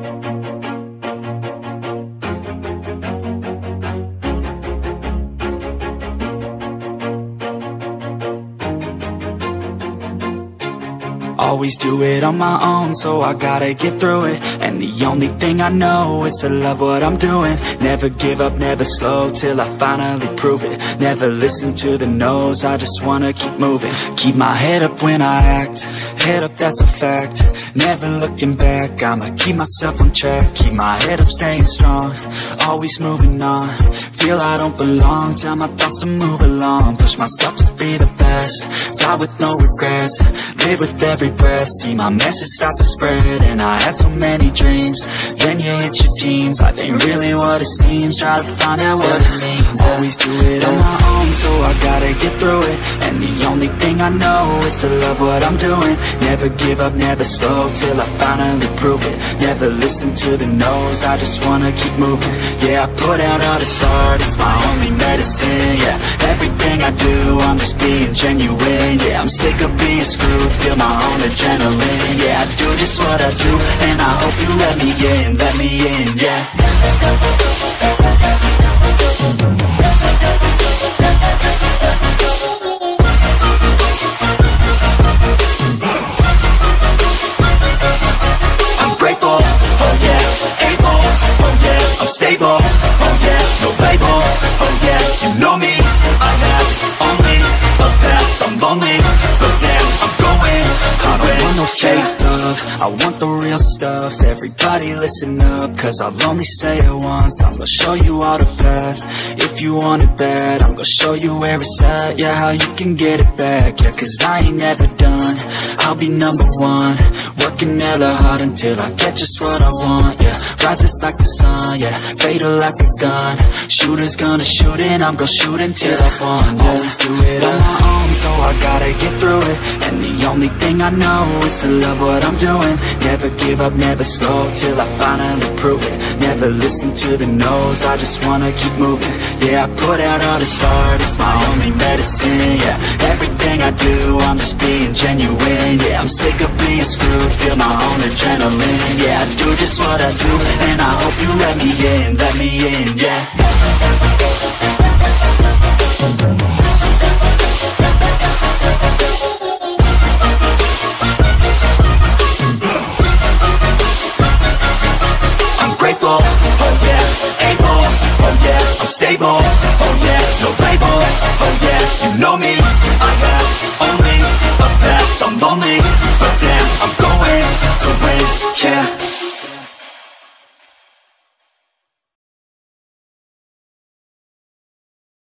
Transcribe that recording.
Always do it on my own, so I gotta get through it. And the only thing I know is to love what I'm doing. Never give up, never slow, till I finally prove it. Never listen to the no's, I just wanna keep moving. Keep my head up when I act, head up, that's a fact. Never looking back, I'ma keep myself on track. Keep my head up, staying strong, always moving on. Feel I don't belong, tell my thoughts to move along. Push myself to be the best, die with no regrets. Live with every breath, see my message start to spread. And I had so many dreams, then you hit your teens. Life ain't really what it seems, try to find out what it means. Always do it on my own, so I gotta get through it. And the only thing I know is to love what I'm doing. Never give up, never slow, till I finally prove it. Never listen to the no's, I just wanna keep moving. Yeah, I put out all this art, it's my only medicine. Yeah, everything I do, I'm just being genuine. Yeah, I'm sick of being screwed, feel my own adrenaline. Yeah, I do just what I do, and I hope you let me in, yeah. I'm grateful, oh yeah, able, oh yeah, I'm stable, oh yeah, no label, oh yeah, you know me, I have only a path, I'm lonely, but damn, I'm going to win. I don't want no fake love, I want the real stuff. Everybody listen up, cause I'll only say it once. I'm gonna show you all the path, if you want it bad. I'm gonna show you where it's at, yeah, how you can get it back. Yeah, cause I ain't never done, I'll be number one. Working hella hard until I get just what I want, yeah. Rises like the sun, yeah, fatal like a gun. Shooters gonna shoot and I'm gonna shoot until I won, yeah. Always do it on my own, so I gotta get through it. And the only thing I know is to love what I'm doing. Never give up, never slow, till I finally prove it. Never listen to the no's, I just wanna keep moving. Yeah, I put out all this art, it's my only medicine. Yeah, everything I do, I'm just being genuine. Yeah, I'm sick of being screwed, feel my own adrenaline. Yeah, I do just what I do, and I hope you let me in, yeah. I'm grateful, oh yeah, able, oh yeah, I'm stable, oh yeah, no label, oh yeah, you know me,